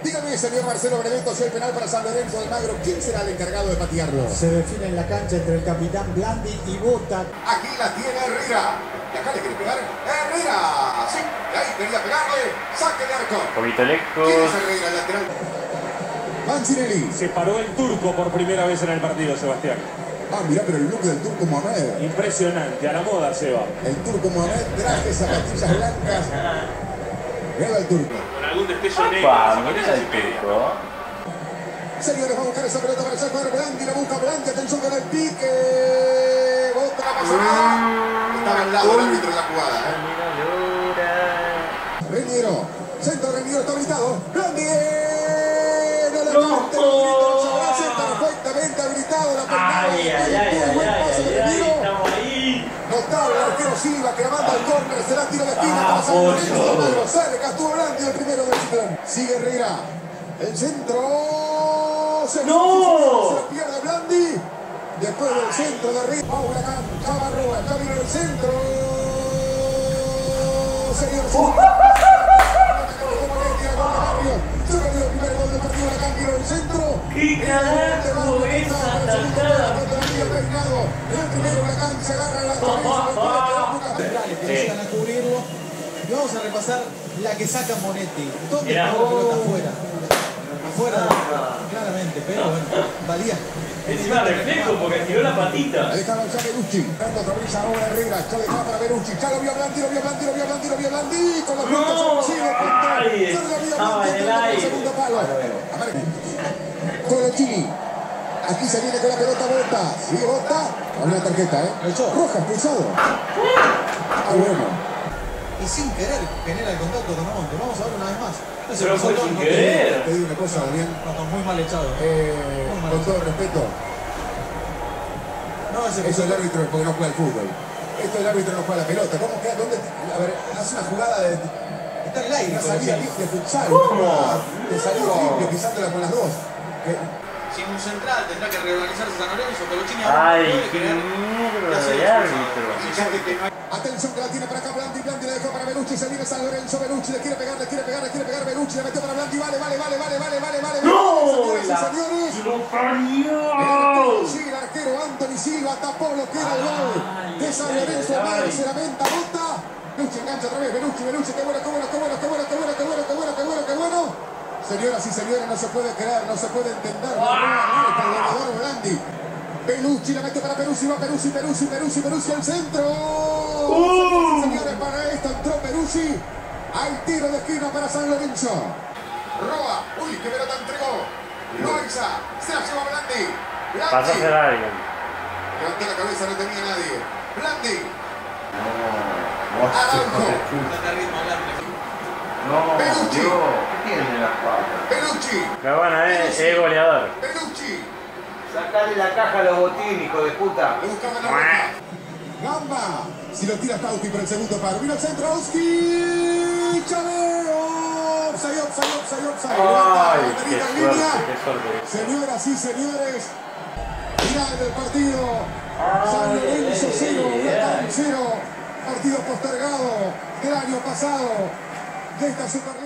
Dígame, señor Marcelo Breveto, si el penal para San Lorenzo de Magro, ¿quién será el encargado de patearlo? Se define en la cancha entre el capitán Blandi y Bota. Aquí la tiene Herrera. ¿Y acá le quiere pegar? ¡Herrera! Sí, y ahí quería pegarle. Saque de arco. Un poquito lejos. ¿Quién es Herrera, el lateral? Mancinelli. Se paró el turco por primera vez en el partido, Sebastián. Ah, mirá, pero el look del Turco Mohamed. Impresionante, a la moda, Seba. El Turco Mohamed traje zapatillas blancas. Mirá el Turco. Con algún destello negro. Mira el turco. Señores, va a buscar esa pelota para el saco de Blandi. La busca Blandi. Atención con el pique. Bota la pasada. Estaba al lado del árbitro en la jugada. Reñero. Centro Reñero está habilitado. Blandi. Perfectamente habilitado. La peinada. Estamos ahí. Notable el arquero Silva que la manda al córner. Será tiro de esquina para San Lorenzo. Sale Castúa Blandi el primero del ciclón. Sigue Herrera. El centro. Se lo pierde Blandi. Después del centro de Herrera. Paula Camarroa. Ya vino el centro. Señor se perdió el primer gol del partido. La cambio del centro. ¿Qué carajo es atacada? El primero la cancha agarra la cabeza. Que llegan a cubrirlo. Y vamos a repasar la que saca Monetti. ¿Dónde Mirá. está la pelota? Afuera. Afuera, claramente, pero bueno, valía. Encima reflejo porque tiró la patita. Ahí estaba ya Berucci. Dando otra vez ahora Herrera. Ya le va para Berucci. Ya lo vio Blandi, lo vio Blandi, lo vio Blandi, lo vio Blandi. Con los puntos consigue punto. Ay, Ya lo vio estaba Blandi en el entrando por aire. segundo palo. Colochini. Aquí se viene con la pelota Bota. Sigue Bota. Con una tarjeta, roja, expulsado. Ah, bueno. Y sin querer genera el contacto con Monte. Vamos a ver una vez más. Pero fue sin querer. Te digo una cosa, Adrián. Muy mal echado. Con todo respeto. No, ese Eso es el árbitro porque no juega el fútbol. Esto es el árbitro no juega la pelota. ¿Cómo queda? ¿Dónde? A ver, hace una jugada de. está en el aire. Una salida de futsal. De salida limpio, pisándola con las dos. Sin un central tendrá que reorganizarse San Lorenzo. Colochini Ay, qué mierda de árbitro. Atención que la tiene para acá Blandi, Blandi la dejó para Berucci, se viene San Lorenzo, Berucci le quiere pegar, Berucci le metió para Blandi, vale. ¡No! Señores y señores. ¡Lo parió! Sí, el arquero Anthony Silva tapó lo que era el gol de San Lorenzo, Magro se lamenta, Bota. Berucci engancha otra vez, Berucci, qué bueno. Señoras y señores, no se puede creer, no se puede entender. El Blandi. Berucci la mete para Peruzzi, va Peruzzi al centro. Señores, para esto entró Peruzzi. Hay tiro de esquina para San Lorenzo. Roa, uy, qué pelota entregó. Loaiza, se la lleva Blandi. Pasa a ser alguien. Levantó la cabeza, no tenía nadie. Blandi. Berucci. ¿Qué tiene las patas? Berucci. Cabana es goleador. Berucci. Sacale la caja a los botines, hijo de puta. Le buscaba la boca. Gamba. Si lo tira Tauti por el segundo paro. Vino el centro. Auski. Chaveo. Offside. Ay, qué suerte. Señoras y señores. Final del partido. San Lorenzo 0. Huracán 0. Partido postergado del año pasado. De esta super.